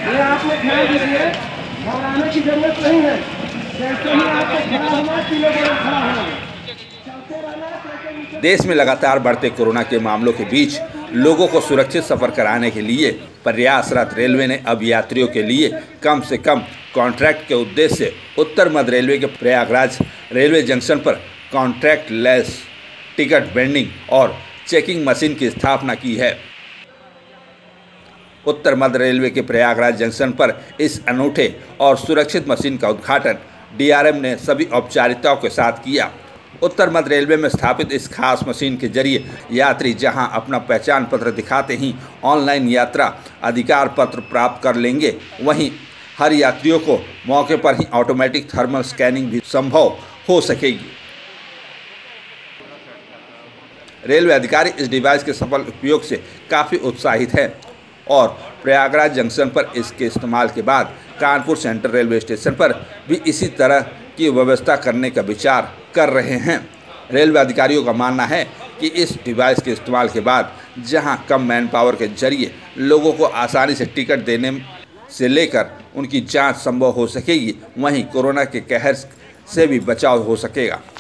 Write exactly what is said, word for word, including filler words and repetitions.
ये आपने ध्यान दीजिए, घबराने की जरूरत नहीं है। जैसे ही आपको खड़ा होना, तीनों तरफ खड़ा होना, चलते रहना। देश में लगातार बढ़ते कोरोना के मामलों के बीच लोगों को सुरक्षित सफर कराने के लिए प्रयासरत रेलवे ने अब यात्रियों के लिए कम से कम कॉन्ट्रैक्ट के उद्देश्य से उत्तर मध्य रेलवे के प्रयागराज रेलवे जंक्शन पर कॉन्ट्रैक्ट लेस टिकट वेंडिंग और चेकिंग मशीन की स्थापना की है। उत्तर मध्य रेलवे के प्रयागराज जंक्शन पर इस अनूठे और सुरक्षित मशीन का उद्घाटन डीआरएम ने सभी औपचारिकताओं के साथ किया। उत्तर मध्य रेलवे में स्थापित इस खास मशीन के जरिए यात्री जहां अपना पहचान पत्र दिखाते ही ऑनलाइन यात्रा अधिकार पत्र प्राप्त कर लेंगे, वहीं हर यात्रियों को मौके पर ही ऑटोमेटिक थर्मल स्कैनिंग भी संभव हो सकेगी। रेलवे अधिकारी इस डिवाइस के सफल उपयोग से काफ़ी उत्साहित हैं और प्रयागराज जंक्शन पर इसके इस्तेमाल के बाद कानपुर सेंट्रल रेलवे स्टेशन पर भी इसी तरह की व्यवस्था करने का विचार कर रहे हैं। रेलवे अधिकारियों का मानना है कि इस डिवाइस के इस्तेमाल के बाद जहां कम मैन पावर के जरिए लोगों को आसानी से टिकट देने से लेकर उनकी जांच संभव हो सकेगी, वहीं कोरोना के कहर से भी बचाव हो सकेगा।